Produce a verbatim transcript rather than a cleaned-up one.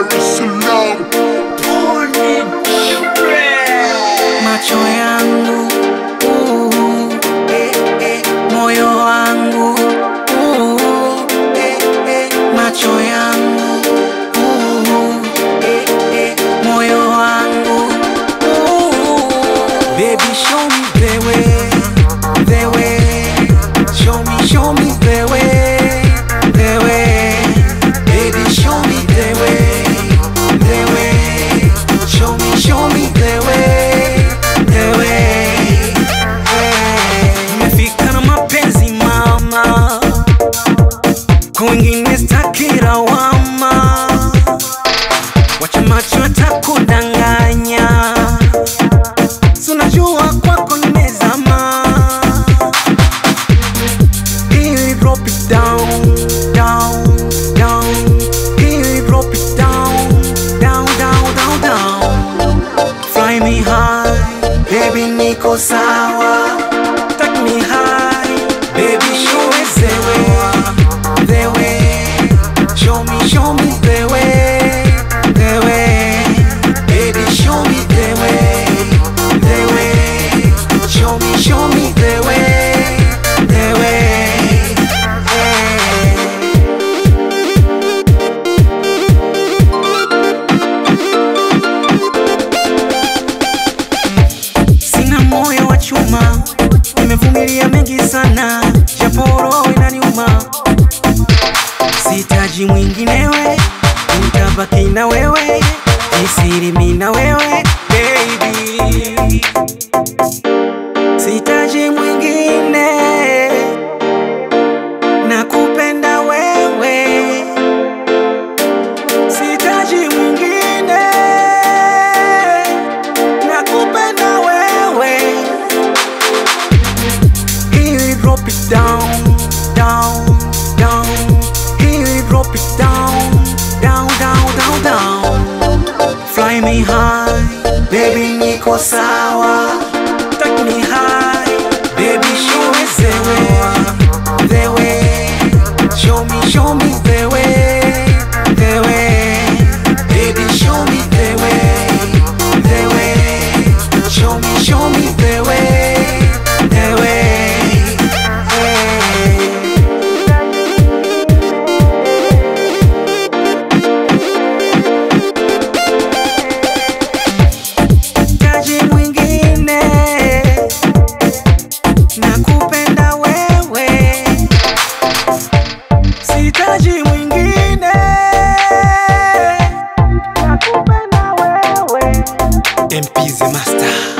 Dar es Salaam. Macho yangu uh, eh, eh, moyo wangu uh, eh, eh, macho yangu uh, eh, eh, moyo wangu uh. Baby, show me the way, the way. Show me, show me the way, the way. Baby, show me the way, the way. Show me, show me the way, the way. Nimefika na mapenzi mama, kwingine sitaki lawama. Wacha macho yatakudanganya, unajua kwako nimezama. Here drop it down, down, down. Here drop it down, down, down, down, down. Fly me high, baby niko sawa. Take me high, baby show me the way, the way. Show me, show me the way, the way. Baby show me the way, the way. Show me, show me the way, the way. Sina moyo wa chuma, nimevumilia mengi sana, japo roho inaniuma. Sihitaji mwinginewe, nitabaki na wewe, ni siri mimi na wewe baby. Sihitaji mwingine, nakupenda wewe. Sihitaji mwingine, nakupenda wewe. Here drop it down, down, down. Here drop it down, down, down, down, down. Fly me high, baby niko sawa. Take me high, baby show me the way, the way. Show me, show me the way, the way. Baby show me the way, the way. Show me, show me the way, the way. Sihitaji mwingine, nakupenda wewe. Sihitaji mwingine, nakupenda wewe. M P the Master.